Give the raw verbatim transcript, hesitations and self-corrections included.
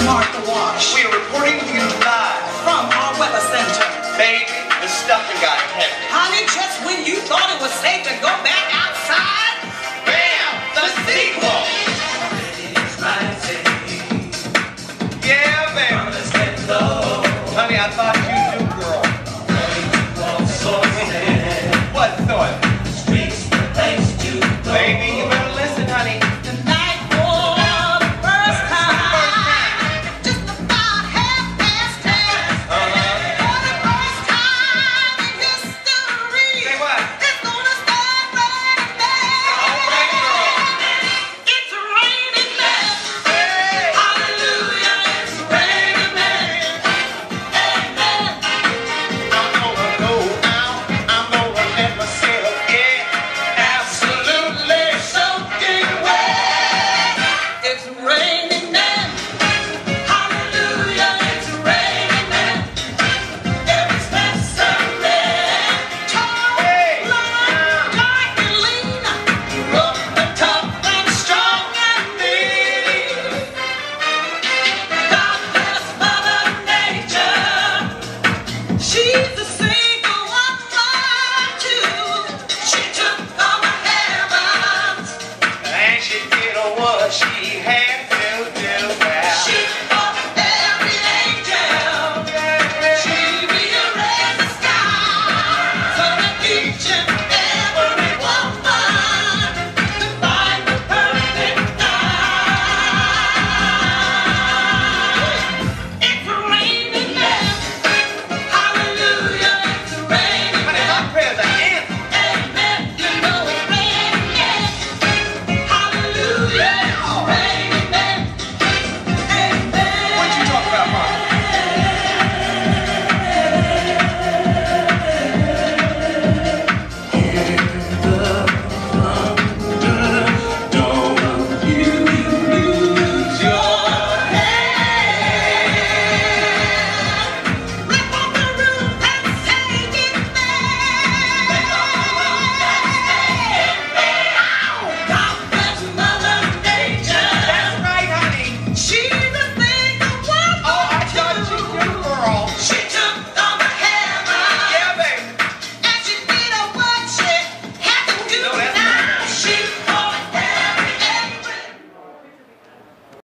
Martha Wash. We are reporting to you live From our weather center. Baby, the stuffing got heavy. Honey, just when you thought it was safe to go back outside, Bam! The sequel! Yeah, baby. Honey, I thought